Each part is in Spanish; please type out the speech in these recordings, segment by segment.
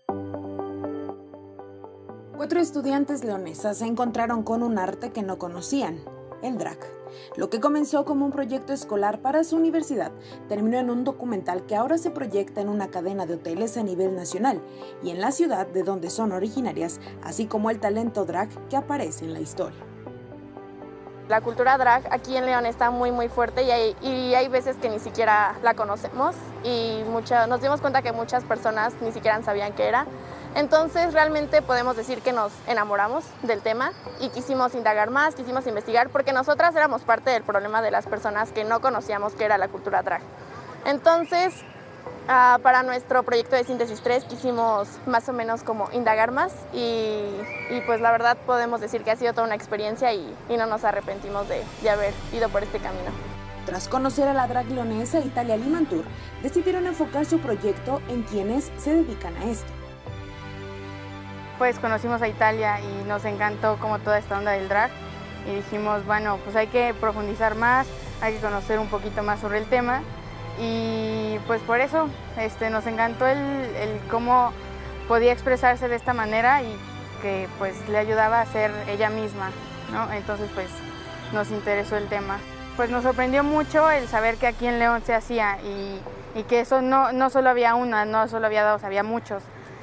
Cuatro estudiantes leonesas se encontraron con un arte que no conocían, el drag. Lo que comenzó como un proyecto escolar para su universidad terminó en un documental que ahora se proyecta en una cadena de hoteles a nivel nacional y en la ciudad de donde son originarias, así como el talento drag que aparece en la historia. La cultura drag aquí en León está muy fuerte y hay veces que ni siquiera la conocemos y nos dimos cuenta que muchas personas ni siquiera sabían qué era. Entonces realmente podemos decir que nos enamoramos del tema y quisimos indagar más, quisimos investigar, porque nosotras éramos parte del problema de las personas que no conocíamos qué era la cultura drag. Entonces, para nuestro proyecto de Síntesis 3 quisimos más o menos como indagar más y pues la verdad podemos decir que ha sido toda una experiencia y no nos arrepentimos de haber ido por este camino. Tras conocer a la drag leonesa Italia Limantur, decidieron enfocar su proyecto en quienes se dedican a esto. Pues conocimos a Italia y nos encantó como toda esta onda del drag y dijimos, bueno, pues hay que profundizar más, hay que conocer un poquito más sobre el tema y pues por eso nos encantó el cómo podía expresarse de esta manera y que pues le ayudaba a ser ella misma, ¿no? Entonces pues nos interesó el tema. Pues nos sorprendió mucho el saber que aquí en León se hacía y que eso no solo había una, no solo había dos, había muchos.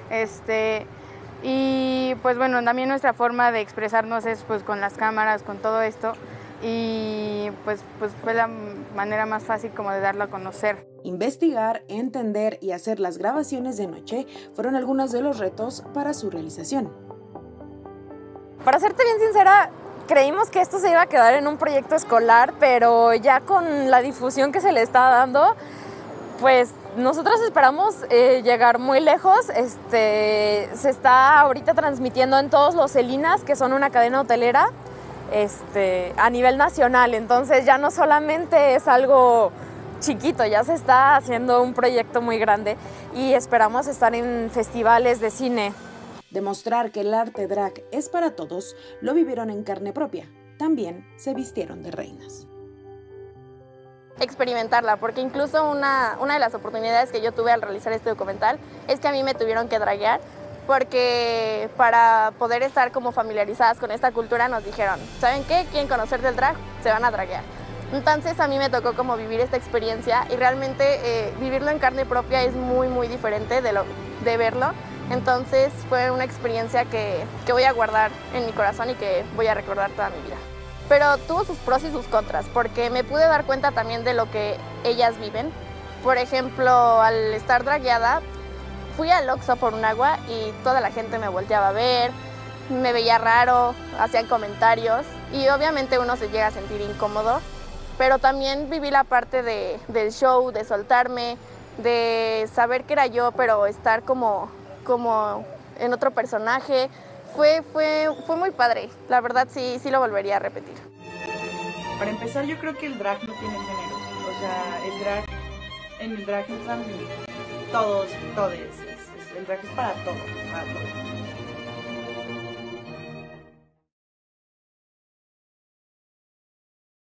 Y pues bueno, también nuestra forma de expresarnos es pues con las cámaras, con todo esto y pues fue la manera más fácil como de darlo a conocer. Investigar, entender y hacer las grabaciones de noche fueron algunos de los retos para su realización. Para serte bien sincera, creímos que esto se iba a quedar en un proyecto escolar, pero ya con la difusión que se le está dando, pues nosotros esperamos llegar muy lejos. Se está ahorita transmitiendo en todos los Celinas, que son una cadena hotelera a nivel nacional. Entonces ya no solamente es algo chiquito, ya se está haciendo un proyecto muy grande y esperamos estar en festivales de cine. Demostrar que el arte drag es para todos, lo vivieron en carne propia. También se vistieron de reinas. Experimentarla, porque incluso una de las oportunidades que yo tuve al realizar este documental es que a mí me tuvieron que draguear, porque para poder estar como familiarizadas con esta cultura nos dijeron, ¿saben qué? ¿Quieren conocer del drag? Se van a draguear. Entonces a mí me tocó como vivir esta experiencia y realmente vivirlo en carne propia es muy diferente de verlo. Entonces fue una experiencia que voy a guardar en mi corazón y que voy a recordar toda mi vida. Pero tuvo sus pros y sus contras, porque me pude dar cuenta también de lo que ellas viven. Por ejemplo, al estar dragueada, fui al Oxxo por un agua y toda la gente me volteaba a ver, me veía raro, hacían comentarios y obviamente uno se llega a sentir incómodo. Pero también viví la parte del show, de soltarme, de saber que era yo, pero estar como en otro personaje. Fue muy padre, la verdad sí lo volvería a repetir. Para empezar, yo creo que el drag no tiene géneros, o sea, en el drag entran todos, el drag es para todo.